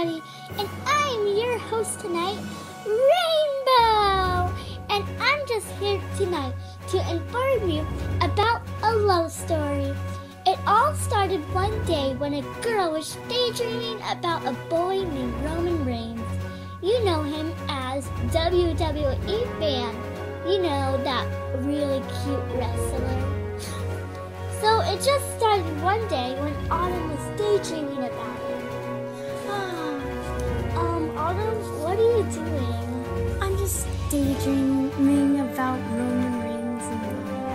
everybody, and I'm your host tonight, Rainbow, and I'm just here tonight to inform you about a love story. It all started one day when a girl was daydreaming about a boy named Roman Reigns. You know him as WWE fan. You know, that really cute wrestler. So it just started one day when Autumn was daydreaming about him. Autumn, what are you doing? I'm just daydreaming about Roman Reigns and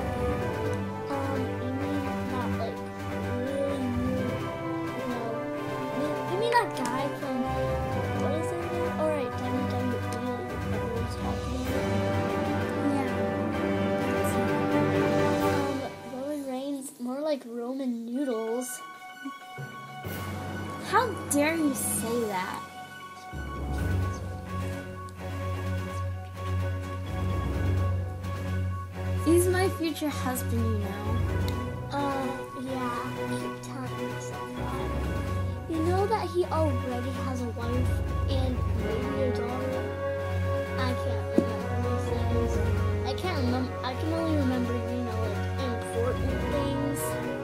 You mean that like really new, you mean that guy from, what is it again? Alright, WWE, everyone's talking about. Roman Reigns, more like Roman noodles. How dare you say that? He's my future husband, you know. Yeah, keep telling yourself that. You know that he already has a wife and maybe a daughter? I can't remember these things. I can't remember. I can only remember, like important things.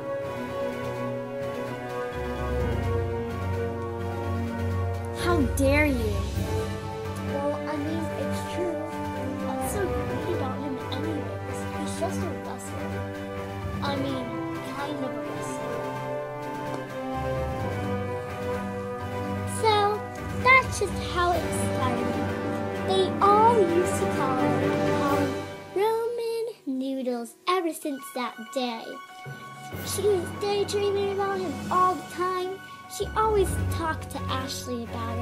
How dare you? Well, I mean, it's true. What's so great about him anyways? He's just a wrestler. I mean, kind of a wrestler. So, that's just how it started. They all used to call him Roman Noodles ever since that day. She was daydreaming about him all the time. She always talked to Ashley about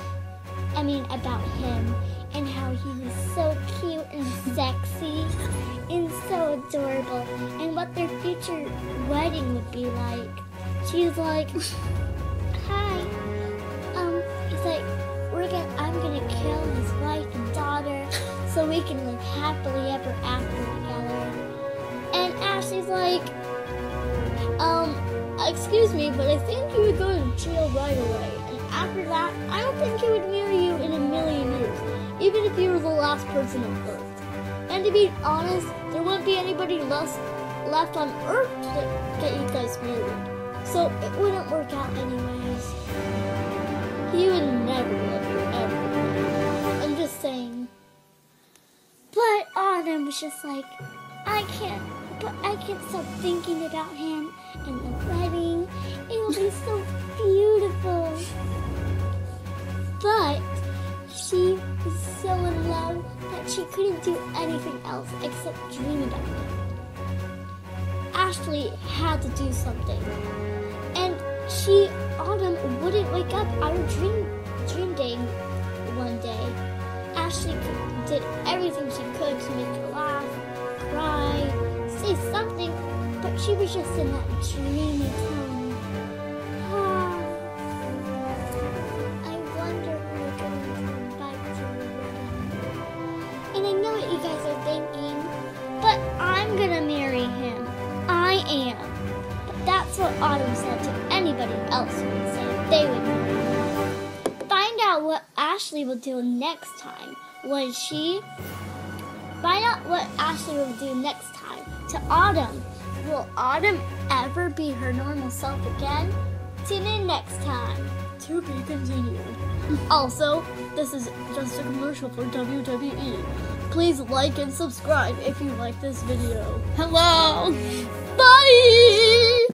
him, and how he was so cute and sexy and so adorable, and what their future wedding would be like. She was like, hi, he's like, I'm gonna kill his wife and daughter so we can live happily ever after together. And Ashley's like, excuse me, but I think you would go to jail right away. And after that, I don't think he would marry you in a million years, even if you were the last person on Earth. And to be honest, there wouldn't be anybody left on Earth to get you guys married. So it wouldn't work out anyways. He would never love you ever again. I'm just saying. But Autumn was just like, I can't stop thinking about him and the wedding. It'll be so beautiful. But she was so in love that she couldn't do anything else except dream about him. Ashley had to do something. And Autumn wouldn't wake up out of dream day one day. Ashley did everything she could to make her laugh, cry, say something, but she was just in that dreamy tone. I wonder who we're going to invite to the wedding. And I know what you guys are thinking, but I'm gonna marry him. I am. But that's what Autumn said to anybody else who would say they would marry him. Find out what Ashley will do next time. Find out what Ashley will do next time to Autumn. Will Autumn ever be her normal self again? Tune in next time. To be continued. Also, this is just a commercial for WWE. Please like and subscribe if you like this video. Hello! Bye!